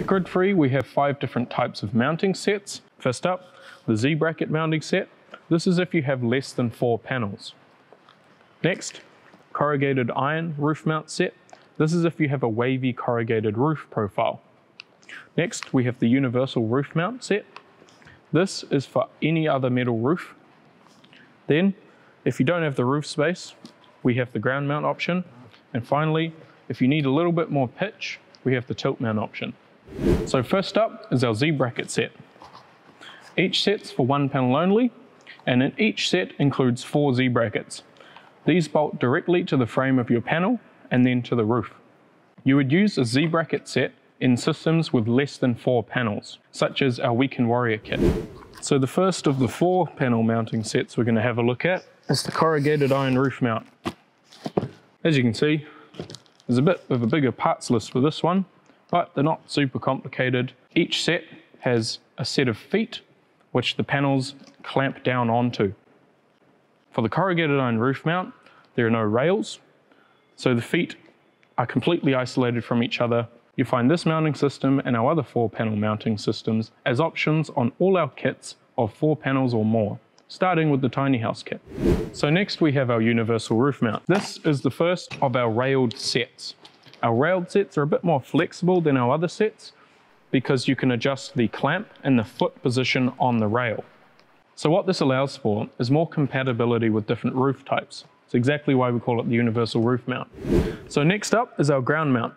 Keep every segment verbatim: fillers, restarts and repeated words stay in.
At Grid-Free, we have five different types of mounting sets. First up, the Z-bracket mounting set. This is if you have less than four panels. Next, corrugated iron roof mount set. This is if you have a wavy corrugated roof profile. Next, we have the universal roof mount set. This is for any other metal roof. Then, if you don't have the roof space, we have the ground mount option. And finally, if you need a little bit more pitch, we have the tilt mount option. So first up is our Z-bracket set. Each set's for one panel only, and in each set includes four Z-brackets. These bolt directly to the frame of your panel and then to the roof. You would use a Z-bracket set in systems with less than four panels, such as our Weekend Warrior kit. So the first of the four panel mounting sets we're going to have a look at is the corrugated iron roof mount. As you can see, there's a bit of a bigger parts list for this one, but they're not super complicated. Each set has a set of feet which the panels clamp down onto. For the corrugated iron roof mount, there are no rails, so the feet are completely isolated from each other. You find this mounting system and our other four panel mounting systems as options on all our kits of four panels or more, starting with the tiny house kit. So next we have our universal roof mount. This is the first of our railed sets. Our railed sets are a bit more flexible than our other sets because you can adjust the clamp and the foot position on the rail. So what this allows for is more compatibility with different roof types. It's exactly why we call it the universal roof mount. So next up is our ground mount.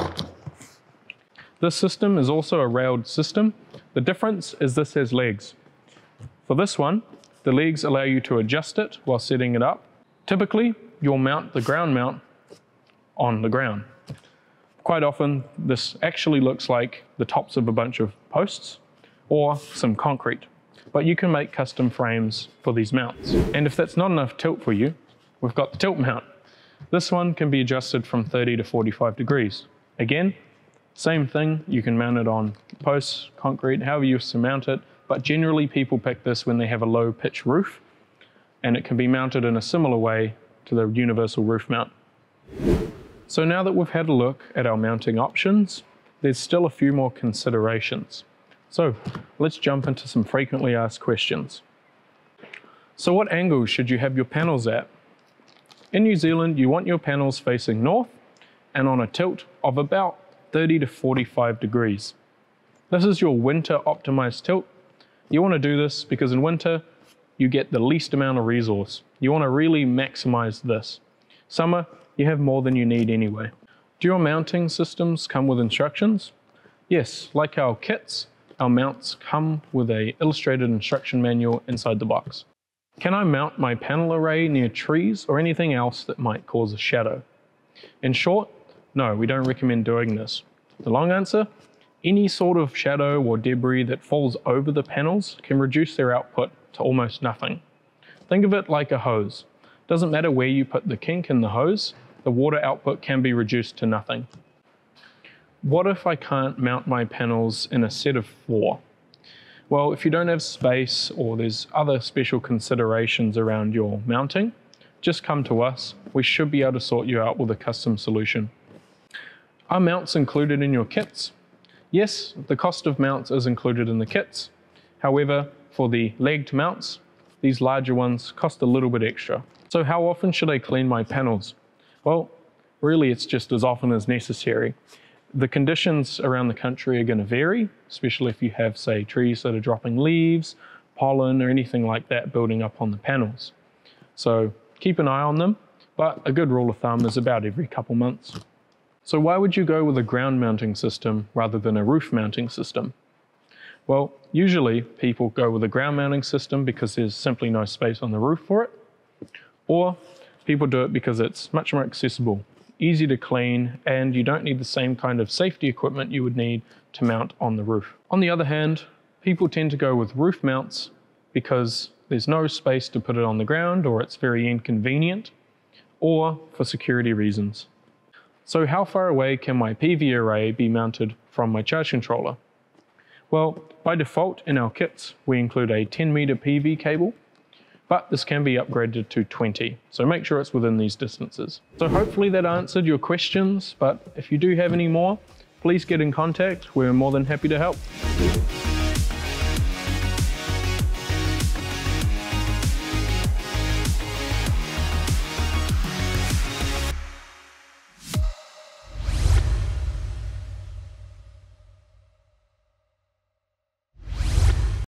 This system is also a railed system. The difference is this has legs. For this one, the legs allow you to adjust it while setting it up. Typically, you'll mount the ground mount on the ground. Quite often, this actually looks like the tops of a bunch of posts or some concrete, but you can make custom frames for these mounts. And if that's not enough tilt for you, we've got the tilt mount. This one can be adjusted from thirty to forty-five degrees. Again, same thing, you can mount it on posts, concrete, however you surmount it, but generally people pick this when they have a low pitch roof, and it can be mounted in a similar way to the universal roof mount. So now that we've had a look at our mounting options, there's still a few more considerations. So let's jump into some frequently asked questions. So what angle should you have your panels at? In New Zealand, you want your panels facing north and on a tilt of about thirty to forty-five degrees. This is your winter optimized tilt. You want to do this because in winter, you get the least amount of resource. You want to really maximize this. Summer, you have more than you need anyway. Do your mounting systems come with instructions? Yes, like our kits, our mounts come with a illustrated instruction manual inside the box. Can I mount my panel array near trees or anything else that might cause a shadow? In short, no, we don't recommend doing this. The long answer, any sort of shadow or debris that falls over the panels can reduce their output to almost nothing. Think of it like a hose. Doesn't matter where you put the kink in the hose, the water output can be reduced to nothing. What if I can't mount my panels in a set of four? Well, if you don't have space or there's other special considerations around your mounting, just come to us. We should be able to sort you out with a custom solution. Are mounts included in your kits? Yes, the cost of mounts is included in the kits. However, for the legged mounts, these larger ones cost a little bit extra. So how often should I clean my panels? Well, really it's just as often as necessary. The conditions around the country are going to vary, especially if you have, say, trees that are dropping leaves, pollen, or anything like that building up on the panels. So keep an eye on them, but a good rule of thumb is about every couple months. So why would you go with a ground mounting system rather than a roof mounting system? Well, usually people go with a ground mounting system because there's simply no space on the roof for it, or people do it because it's much more accessible, easy to clean, and you don't need the same kind of safety equipment you would need to mount on the roof. On the other hand, people tend to go with roof mounts because there's no space to put it on the ground, or it's very inconvenient, or for security reasons. So how far away can my P V array be mounted from my charge controller? Well, by default in our kits, we include a ten meter P V cable, but this can be upgraded to twenty, so make sure it's within these distances. So hopefully that answered your questions, but if you do have any more, please get in contact. We're more than happy to help.